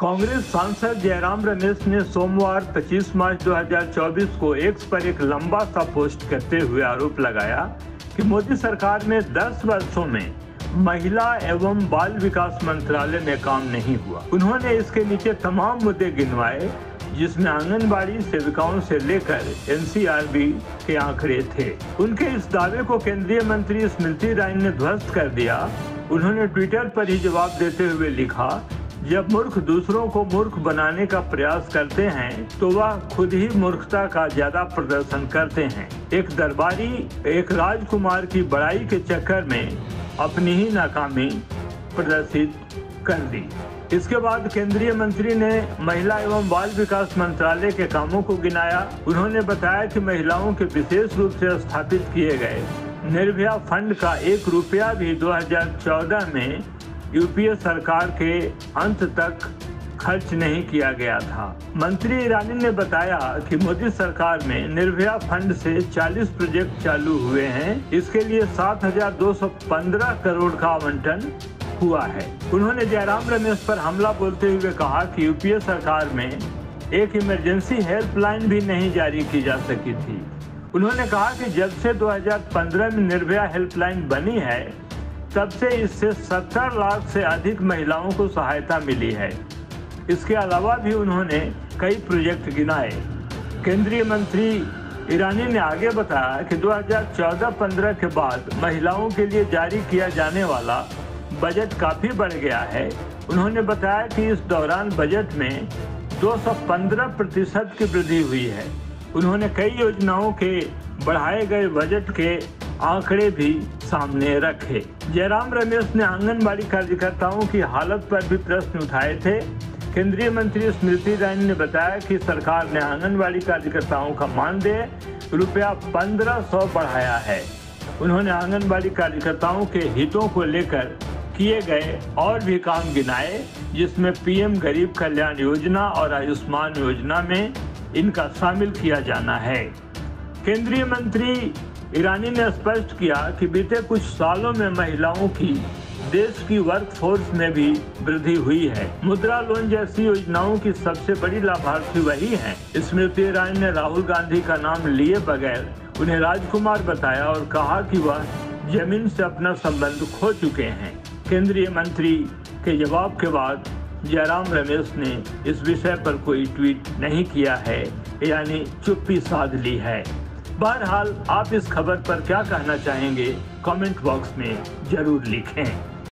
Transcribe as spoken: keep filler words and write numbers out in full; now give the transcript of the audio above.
कांग्रेस सांसद जयराम रमेश ने सोमवार पच्चीस मार्च दो हज़ार चौबीस को एक्स पर एक लंबा सा पोस्ट करते हुए आरोप लगाया कि मोदी सरकार में दस वर्षों में महिला एवं बाल विकास मंत्रालय में काम नहीं हुआ। उन्होंने इसके नीचे तमाम मुद्दे गिनवाए जिसमें आंगनबाड़ी सेविकाओं से लेकर एन सी आर बी के आंकड़े थे। उनके इस दावे को केंद्रीय मंत्री स्मृति ईरानी ने ध्वस्त कर दिया। उन्होंने ट्विटर पर ही जवाब देते हुए लिखा, जब मूर्ख दूसरों को मूर्ख बनाने का प्रयास करते हैं तो वह खुद ही मूर्खता का ज्यादा प्रदर्शन करते हैं। एक दरबारी एक राजकुमार की बड़ाई के चक्कर में अपनी ही नाकामी प्रदर्शित कर दी। इसके बाद केंद्रीय मंत्री ने महिला एवं बाल विकास मंत्रालय के कामों को गिनाया। उन्होंने बताया कि महिलाओं के विशेष रूप से स्थापित किए गए निर्भया फंड का एक रुपया भी दो हज़ार चौदह में यूपीए सरकार के अंत तक खर्च नहीं किया गया था। मंत्री ईरानी ने बताया कि मोदी सरकार में निर्भया फंड से चालीस प्रोजेक्ट चालू हुए हैं। इसके लिए सात हज़ार दो सौ पंद्रह करोड़ का आवंटन हुआ है। उन्होंने जयराम रमेश पर हमला बोलते हुए कहा कि यूपीए सरकार में एक इमरजेंसी हेल्पलाइन भी नहीं जारी की जा सकी थी। उन्होंने कहा कि जब से दो हज़ार पंद्रह में निर्भया हेल्पलाइन बनी है तब से इससे सत्तर लाख से अधिक महिलाओं को सहायता मिली है। इसके अलावा भी उन्होंने कई प्रोजेक्ट गिनाए। केंद्रीय मंत्री ईरानी ने आगे बताया कि दो हज़ार चौदह पंद्रह के बाद महिलाओं के लिए जारी किया जाने वाला बजट काफी बढ़ गया है। उन्होंने बताया कि इस दौरान बजट में दो सौ पंद्रह प्रतिशत की वृद्धि हुई है। उन्होंने कई योजनाओं के बढ़ाए गए बजट के आंकड़े भी सामने रखे। जयराम रमेश ने आंगनबाड़ी कार्यकर्ताओं की हालत पर भी प्रश्न उठाए थे। केंद्रीय मंत्री स्मृति ईरानी ने बताया कि सरकार ने आंगनबाड़ी कार्यकर्ताओं का मानदेय रुपया पंद्रह सौ बढ़ाया है। उन्होंने आंगनबाड़ी कार्यकर्ताओं के हितों को लेकर किए गए और भी काम गिनाए जिसमें पीएम गरीब कल्याण योजना और आयुष्मान योजना में इनका शामिल किया जाना है। केंद्रीय मंत्री ईरानी ने स्पष्ट किया कि बीते कुछ सालों में महिलाओं की देश की वर्कफोर्स में भी वृद्धि हुई है। मुद्रा लोन जैसी योजनाओं की सबसे बड़ी लाभार्थी वही हैं। स्मृति ईरानी ने राहुल गांधी का नाम लिए बगैर उन्हें राजकुमार बताया और कहा कि वह जमीन से अपना संबंध खो चुके हैं। केंद्रीय मंत्री के जवाब के बाद जयराम रमेश ने इस विषय पर कोई ट्वीट नहीं किया है, यानी चुप्पी साध ली है। बहरहाल आप इस खबर पर क्या कहना चाहेंगे कमेंट बॉक्स में जरूर लिखें।